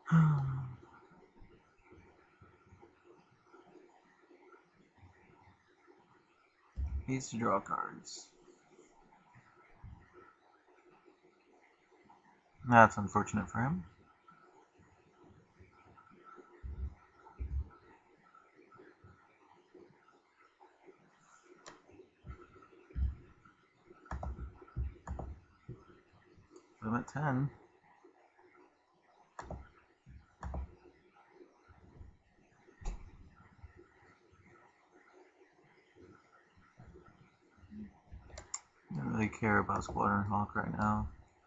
Needs to draw cards. That's unfortunate for him. I'm at 10. Don't really care about Squadron Hawk right now.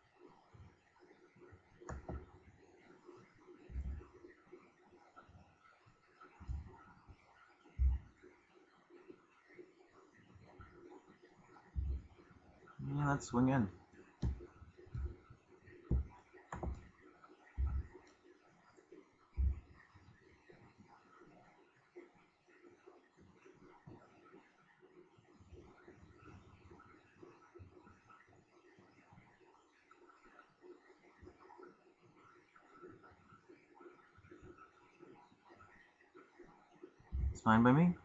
Yeah, let's swing in. It's fine by me.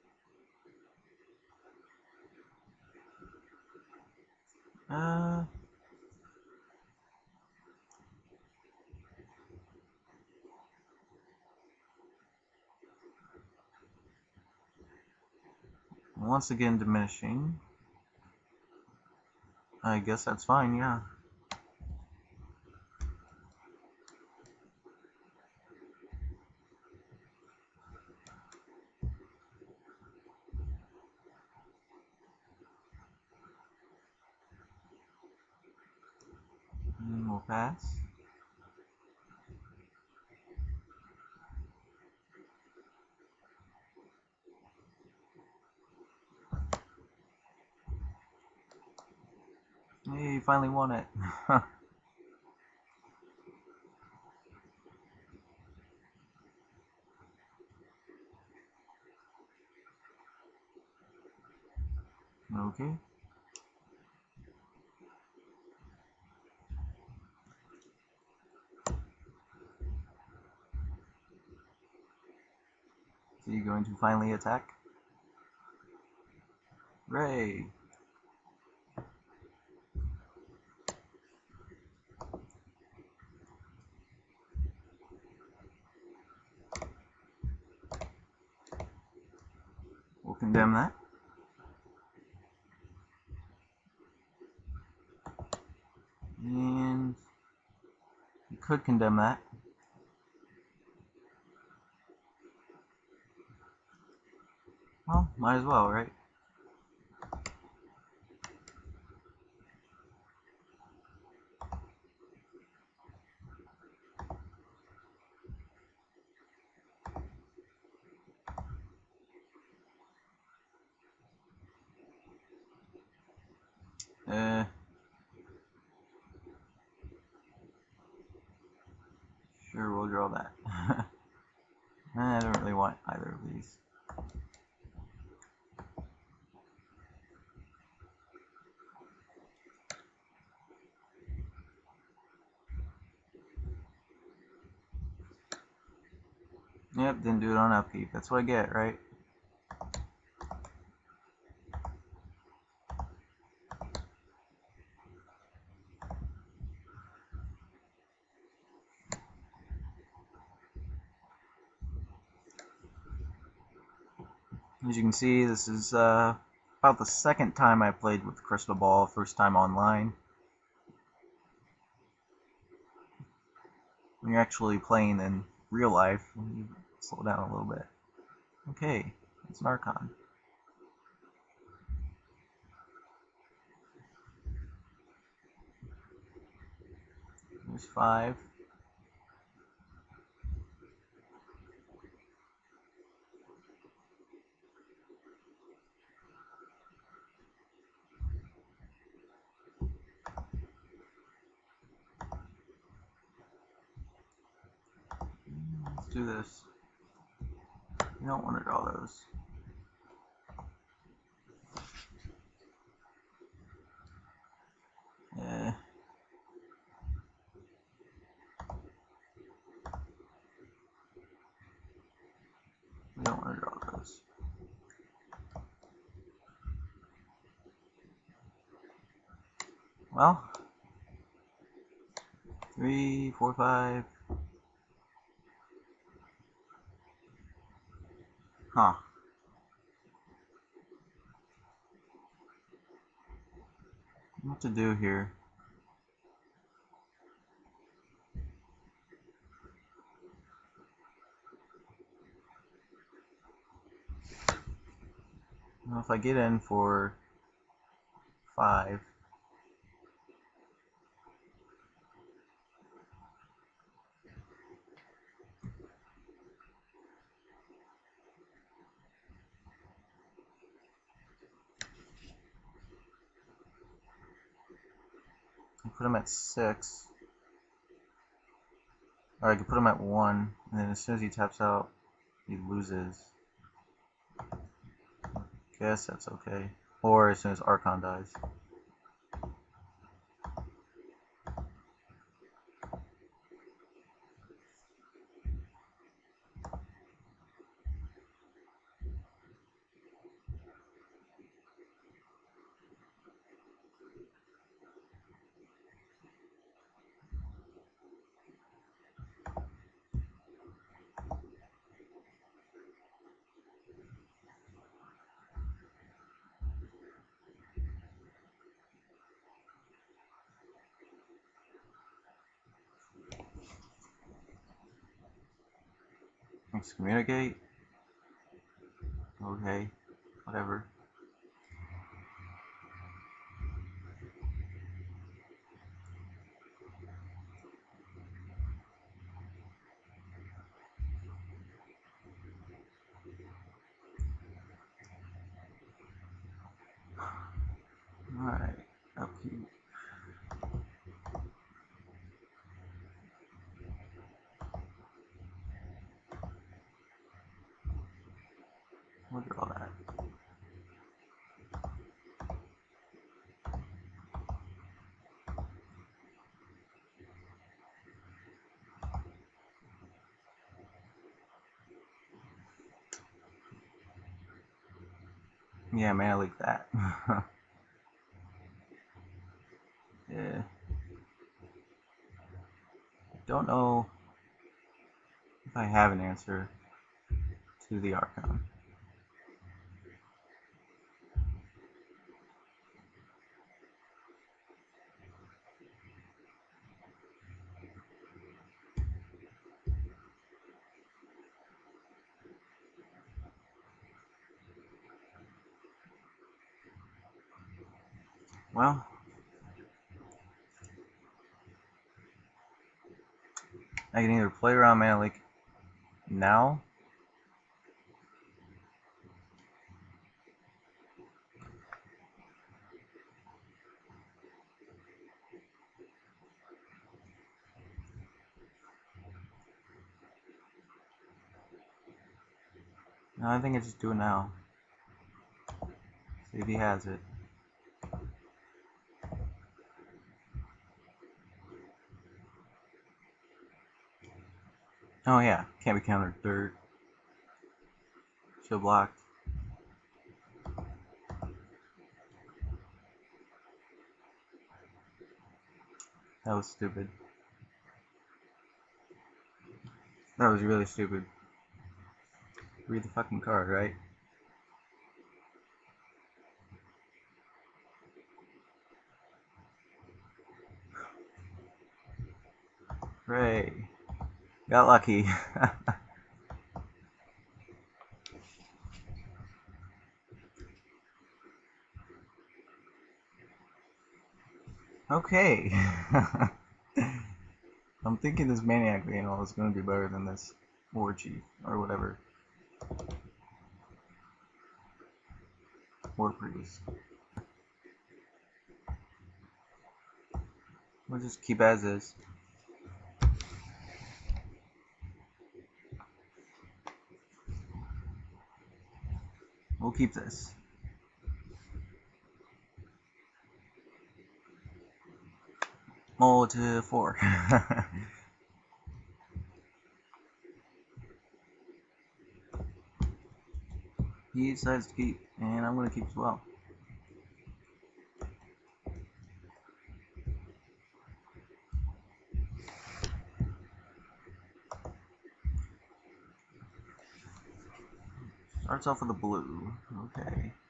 Once again diminishing. I guess that's fine, yeah. And we'll pass. Hey, you finally won it. Okay. So you're going to finally attack? Hooray! We'll condemn that. And you could condemn that. Well, might as well, right? Sure, we'll draw that. I don't really want either of these. Yep, didn't do it on upkeep. That's what I get, right? As you can see, this is about the second time I played with Crystal Ball, first time online. When you're actually playing in real life, you slow down a little bit. Okay, it's an Archon. There's 5. Let's do this. You don't want to draw those. knows? Well, 3, 4, 5. Huh. What to do here? Well, if I get in for 5, I put him at 6. Or I could put him at 1, and then as soon as he taps out, he loses. Guess that's okay. Or as soon as Archon dies. Excommunicate. Okay, whatever. Alright, upkeep. Look at all that. Yeah, man, I like that. Yeah. Don't know if I have an answer to the Archon. Well, I can either play around Mana Leak now, no, I think I just do it now. See if he has it. Oh yeah, can't be countered dirt. Shield blocked. That was stupid. That was really stupid. Read the fucking card, right? Hooray. Got lucky. Okay. I'm thinking this Maniac Vandal is going to be better than this War Chief, or whatever. War Priest. We'll just keep as is. We'll keep this. Mull to 4. He decides to keep, and I'm going to keep as well. Starts off with a blue. Okay.